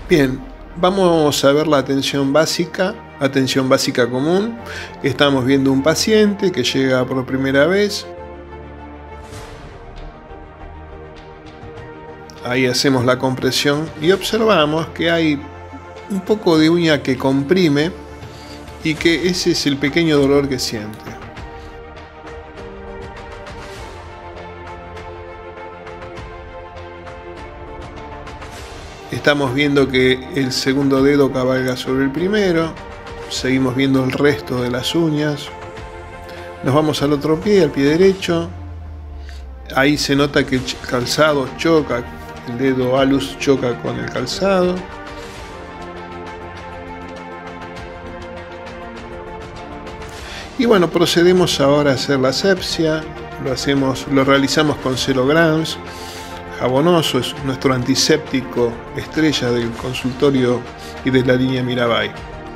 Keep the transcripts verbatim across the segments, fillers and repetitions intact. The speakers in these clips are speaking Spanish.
Bien, vamos a ver la atención básica, atención básica común. Estamos viendo un paciente que llega por primera vez. Ahí hacemos la compresión y observamos que hay un poco de uña que comprime y que ese es el pequeño dolor que siente. Estamos viendo que el segundo dedo cabalga sobre el primero. Seguimos viendo el resto de las uñas. Nos vamos al otro pie, al pie derecho. Ahí se nota que el calzado choca, el dedo alus choca con el calzado. Y bueno, procedemos ahora a hacer la asepsia. Lo hacemos, lo realizamos con Celograms. Jabonoso es nuestro antiséptico estrella del consultorio y de la línea Mirabai.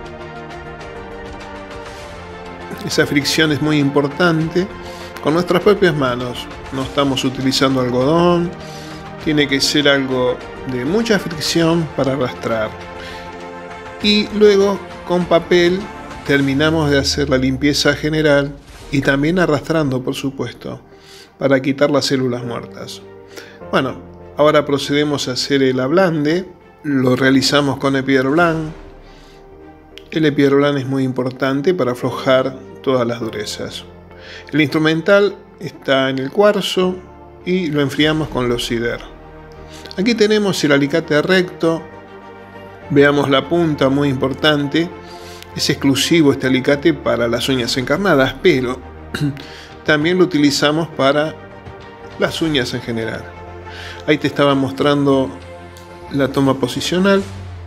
Esa fricción es muy importante con nuestras propias manos. No estamos utilizando algodón. Tiene que ser algo de mucha fricción para arrastrar. Y luego con papel terminamos de hacer la limpieza general y también arrastrando, por supuesto, para quitar las células muertas. Bueno, ahora procedemos a hacer el ablande. Lo realizamos con Epiderm. El Epiderm es muy importante para aflojar todas las durezas. El instrumental está en el cuarzo y lo enfriamos con los Sider. Aquí tenemos el alicate recto. Veamos la punta, muy importante. Es exclusivo este alicate para las uñas encarnadas, pero también lo utilizamos para las uñas en general. Ahí te estaba mostrando la toma posicional.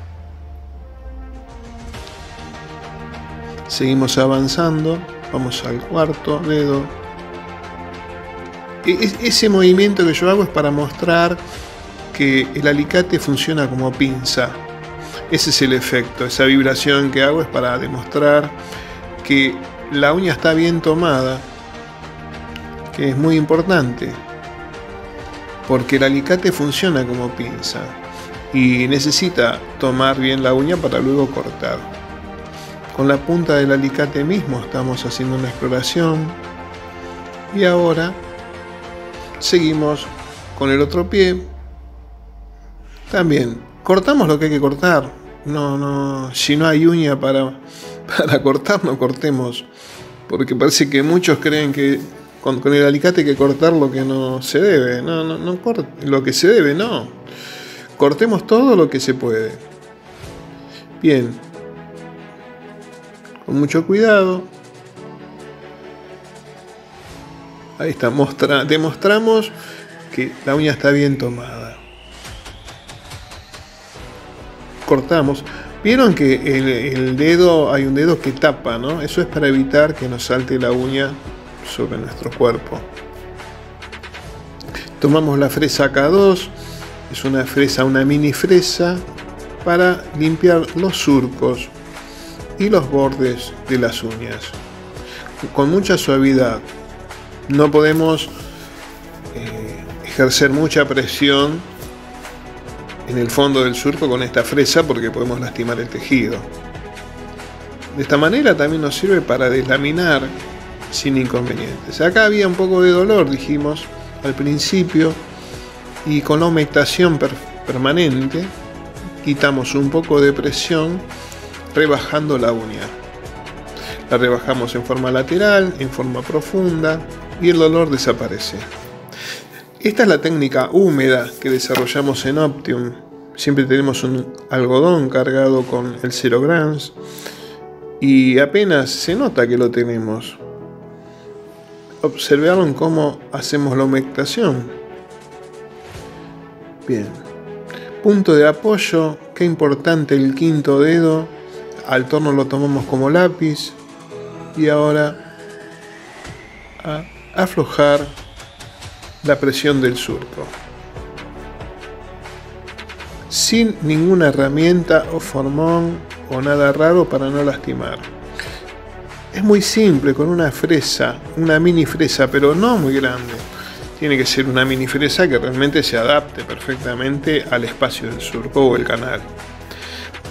Seguimos avanzando. Vamos al cuarto dedo. Ese movimiento que yo hago es para mostrar que el alicate funciona como pinza. Ese es el efecto. Esa vibración que hago es para demostrar que la uña está bien tomada, que es muy importante, porque el alicate funciona como pinza y necesita tomar bien la uña para luego cortar. Con la punta del alicate mismo estamos haciendo una exploración y ahora seguimos con el otro pie. También cortamos lo que hay que cortar. No, no, si no hay uña para, para cortar, no cortemos, porque parece que muchos creen que Con, con el alicate hay que cortar lo que no se debe. No, no, no corte lo que se debe, no. Cortemos todo lo que se puede. Bien. Con mucho cuidado. Ahí está. Mostra, demostramos que la uña está bien tomada. Cortamos. Vieron que el, el dedo, hay un dedo que tapa, ¿no? Eso es para evitar que nos salte la uña sobre nuestro cuerpo. Tomamos la fresa K dos, es una fresa, una mini fresa para limpiar los surcos y los bordes de las uñas con mucha suavidad. No podemos eh, ejercer mucha presión en el fondo del surco con esta fresa porque podemos lastimar el tejido. De esta manera también nos sirve para deslaminar sin inconvenientes. Acá había un poco de dolor, dijimos al principio, y con la humectación per permanente quitamos un poco de presión rebajando la uña. La rebajamos en forma lateral, en forma profunda y el dolor desaparece. Esta es la técnica húmeda que desarrollamos en Optium. Siempre tenemos un algodón cargado con el Celograms y apenas se nota que lo tenemos. ¿Observaron cómo hacemos la humectación? Bien. Punto de apoyo. Qué importante el quinto dedo. Al torno lo tomamos como lápiz. Y ahora a aflojar la presión del surco. Sin ninguna herramienta o formón o nada raro para no lastimar. Es muy simple, con una fresa, una mini fresa, pero no muy grande. Tiene que ser una mini fresa que realmente se adapte perfectamente al espacio del surco o el canal.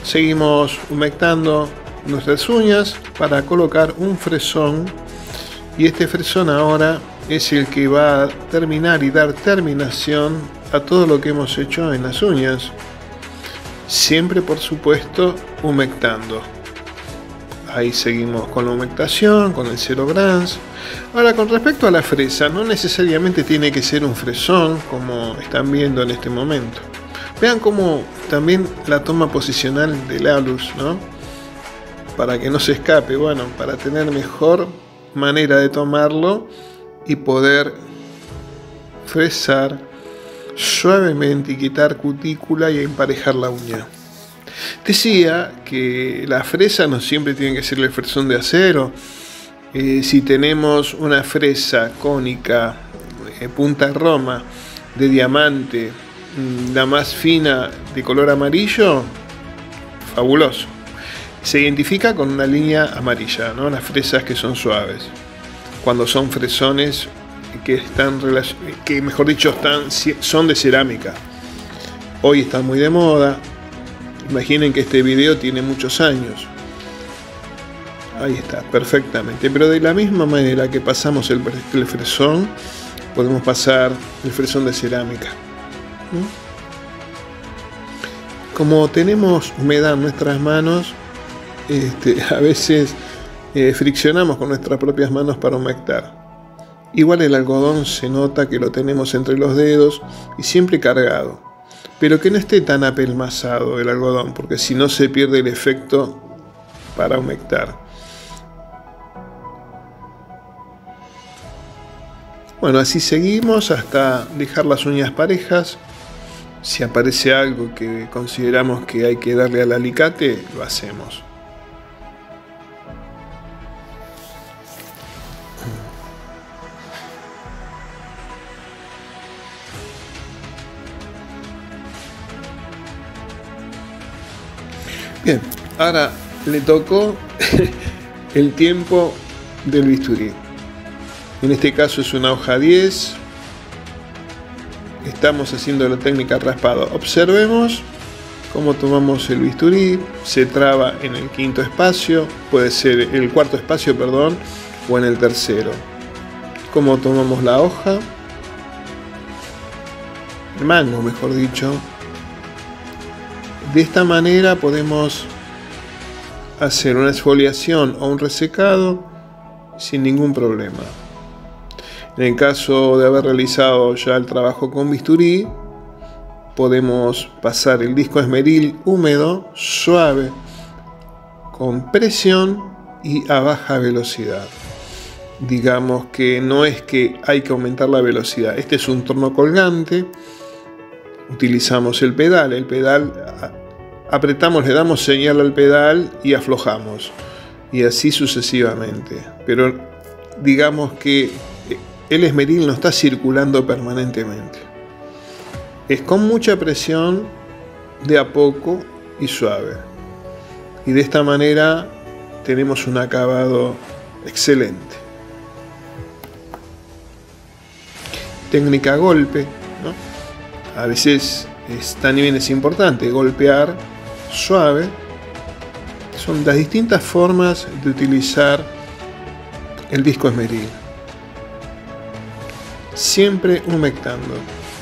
seguimos humectando nuestras uñas para colocar un fresón, y este fresón ahora es el que va a terminar y dar terminación a todo lo que hemos hecho en las uñas, siempre por supuesto humectando. Ahí seguimos con la humectación, con el cero grams. Ahora, con respecto a la fresa, no necesariamente tiene que ser un fresón como están viendo en este momento. Vean cómo también la toma posicional del alus, ¿no? Para que no se escape, bueno, para tener mejor manera de tomarlo y poder fresar suavemente y quitar cutícula y emparejar la uña. Decía que la fresa no siempre tiene que ser el fresón de acero. Eh, si tenemos una fresa cónica, eh, punta roma, de diamante, la más fina de color amarillo, fabuloso. Se identifica con una línea amarilla, ¿no? Las fresas que son suaves. Cuando son fresones que están, que mejor dicho, están, son de cerámica. Hoy están muy de moda. Imaginen que este video tiene muchos años. Ahí está, perfectamente. Pero de la misma manera que pasamos el, el fresón, podemos pasar el fresón de cerámica. ¿Mm? Como tenemos humedad en nuestras manos, este, a veces eh, friccionamos con nuestras propias manos para humectar. Igual el algodón se nota que lo tenemos entre los dedos y siempre cargado, pero que no esté tan apelmazado el algodón, porque si no se pierde el efecto para humectar. Bueno, así seguimos hasta dejar las uñas parejas. Si aparece algo que consideramos que hay que darle al alicate, lo hacemos. Bien, ahora le tocó el tiempo del bisturí. En este caso es una hoja diez. Estamos haciendo la técnica raspado. Observemos cómo tomamos el bisturí. Se traba en el quinto espacio, puede ser el cuarto espacio, perdón, o en el tercero. Cómo tomamos la hoja, el mango, mejor dicho. De esta manera podemos hacer una exfoliación o un resecado sin ningún problema. En el caso de haber realizado ya el trabajo con bisturí, podemos pasar el disco esmeril húmedo, suave, con presión y a baja velocidad. Digamos que no es que hay que aumentar la velocidad. Este es un torno colgante. Utilizamos el pedal. El pedal apretamos, le damos señal al pedal y aflojamos. Y así sucesivamente. Pero digamos que el esmeril no está circulando permanentemente. Es con mucha presión, de a poco y suave. Y de esta manera tenemos un acabado excelente. Técnica golpe, ¿no? A veces es, también es importante golpear suave. Son las distintas formas de utilizar el disco esmeril. Siempre humectando.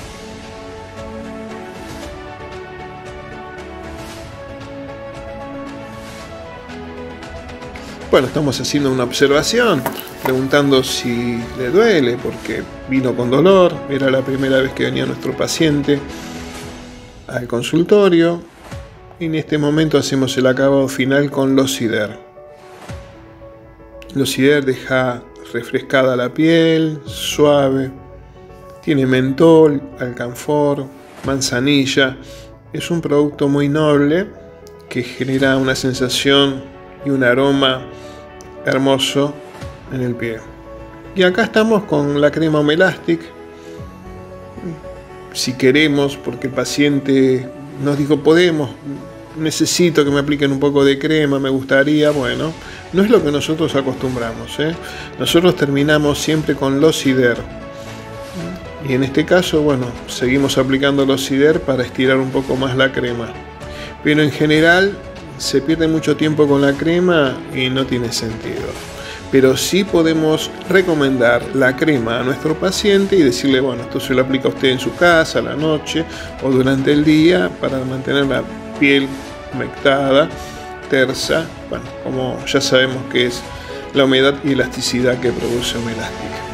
Bueno, estamos haciendo una observación, preguntando si le duele, porque vino con dolor. Era la primera vez que venía nuestro paciente al consultorio. Y en este momento hacemos el acabado final con Locider. Locider deja refrescada la piel, suave. Tiene mentol, alcanfor, manzanilla. Es un producto muy noble que genera una sensación y un aroma hermoso en el pie. Y acá estamos con la crema Homelastic. Si queremos, porque el paciente nos dijo, podemos, necesito que me apliquen un poco de crema, me gustaría, bueno, no es lo que nosotros acostumbramos, ¿eh? Nosotros terminamos siempre con Locider. Y en este caso, bueno, seguimos aplicando Locider para estirar un poco más la crema. Pero en general se pierde mucho tiempo con la crema y no tiene sentido. Pero sí podemos recomendar la crema a nuestro paciente y decirle, bueno, esto se lo aplica a usted en su casa, a la noche o durante el día para mantener la piel humectada, tersa, bueno, como ya sabemos que es la humedad y elasticidad que produce Homelástica.